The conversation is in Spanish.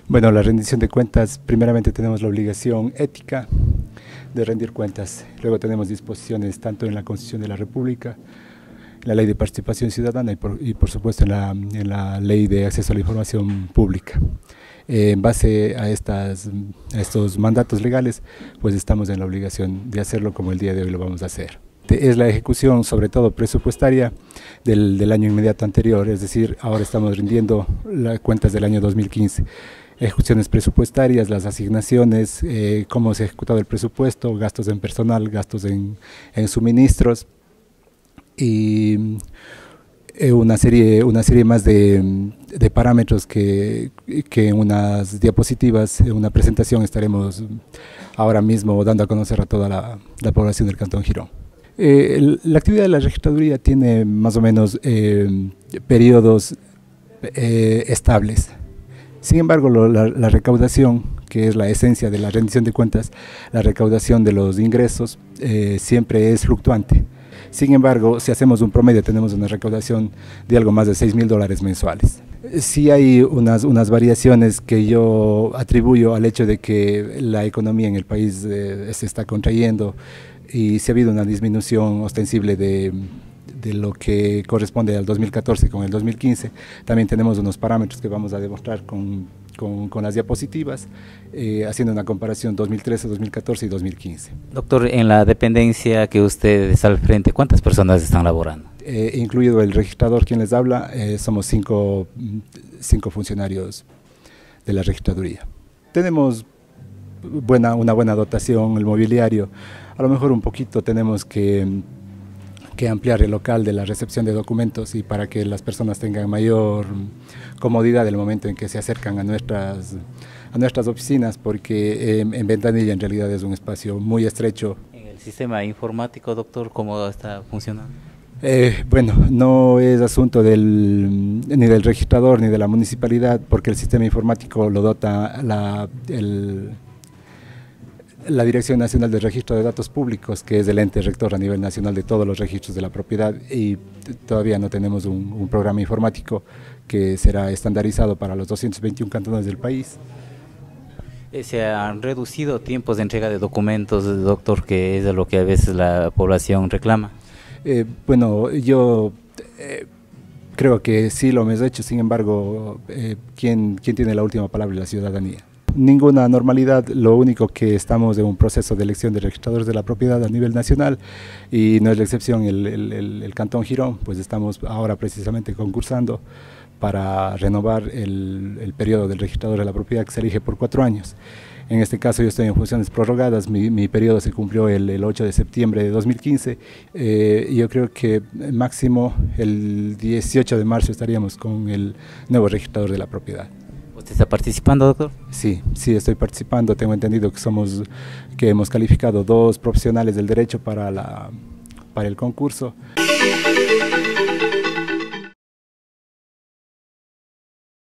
Bueno, la rendición de cuentas, primeramente tenemos la obligación ética de rendir cuentas. Luego tenemos disposiciones tanto en la Constitución de la República, en la Ley de Participación Ciudadana y por supuesto en la Ley de Acceso a la Información Pública. En base a estos mandatos legales, pues estamos en la obligación de hacerlo como el día de hoy lo vamos a hacer. Es la ejecución, sobre todo presupuestaria, del año inmediato anterior, es decir, ahora estamos rindiendo las cuentas del año 2015. Ejecuciones presupuestarias, las asignaciones, cómo se ha ejecutado el presupuesto, gastos en personal, gastos en suministros y una serie más de parámetros que en unas diapositivas, en una presentación estaremos ahora mismo dando a conocer a toda la población del Cantón Girón. La actividad de la registraduría tiene más o menos periodos estables. Sin embargo, la recaudación, que es la esencia de la rendición de cuentas, la recaudación de los ingresos siempre es fluctuante. Sin embargo, si hacemos un promedio, tenemos una recaudación de algo más de $6.000 mensuales. Sí hay unas variaciones que yo atribuyo al hecho de que la economía en el país se está contrayendo y si ha habido una disminución ostensible de lo que corresponde al 2014 con el 2015. También tenemos unos parámetros que vamos a demostrar con las diapositivas, haciendo una comparación 2013, 2014 y 2015. Doctor, en la dependencia que usted está al frente, ¿cuántas personas están laborando? Incluido el registrador quien les habla, somos cinco funcionarios de la registraduría. Tenemos una buena dotación, el mobiliario. A lo mejor un poquito tenemos que ampliar el local de la recepción de documentos y para que las personas tengan mayor comodidad el momento en que se acercan a nuestras oficinas, porque en Ventanilla en realidad es un espacio muy estrecho. ¿En el sistema informático, doctor, cómo está funcionando? Bueno, no es asunto ni del registrador ni de la municipalidad, porque el sistema informático lo dota la Dirección Nacional de Registro de Datos Públicos, que es el ente rector a nivel nacional de todos los registros de la propiedad, y todavía no tenemos un programa informático que será estandarizado para los 221 cantones del país. ¿Se han reducido tiempos de entrega de documentos, doctor, que es de lo que a veces la población reclama? Bueno, yo creo que sí lo hemos hecho, sin embargo, ¿quién tiene la última palabra? La ciudadanía. Ninguna normalidad, lo único que estamos en un proceso de elección de registradores de la propiedad a nivel nacional y no es la excepción el Cantón Girón, pues estamos ahora precisamente concursando para renovar el periodo del registrador de la propiedad que se elige por 4 años. En este caso yo estoy en funciones prorrogadas, mi periodo se cumplió el 8 de septiembre de 2015 y yo creo que máximo el 18 de marzo estaríamos con el nuevo registrador de la propiedad. ¿Usted está participando, doctor? Sí, estoy participando. Tengo entendido que hemos calificado 2 profesionales del derecho para el concurso.